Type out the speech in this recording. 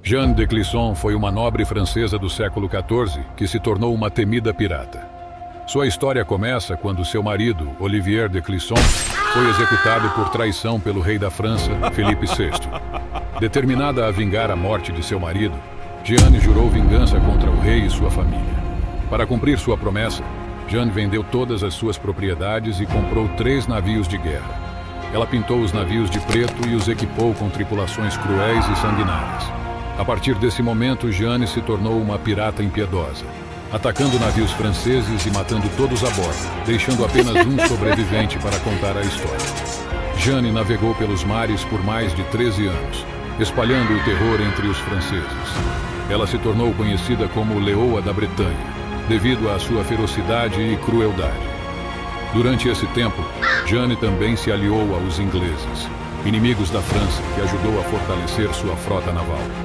Jeanne de Clisson foi uma nobre francesa do século XIV que se tornou uma temida pirata. Sua história começa quando seu marido, Olivier de Clisson, foi executado por traição pelo rei da França, Felipe VI. Determinada a vingar a morte de seu marido, Jeanne jurou vingança contra o rei e sua família. Para cumprir sua promessa, Jeanne vendeu todas as suas propriedades e comprou 3 navios de guerra. Ela pintou os navios de preto e os equipou com tripulações cruéis e sanguinárias. A partir desse momento, Jeanne se tornou uma pirata impiedosa, atacando navios franceses e matando todos a bordo, deixando apenas um sobrevivente para contar a história. Jeanne navegou pelos mares por mais de 13 anos, espalhando o terror entre os franceses. Ela se tornou conhecida como Leoa da Bretanha, devido à sua ferocidade e crueldade. Durante esse tempo, Jeanne também se aliou aos ingleses, inimigos da França, que ajudou a fortalecer sua frota naval.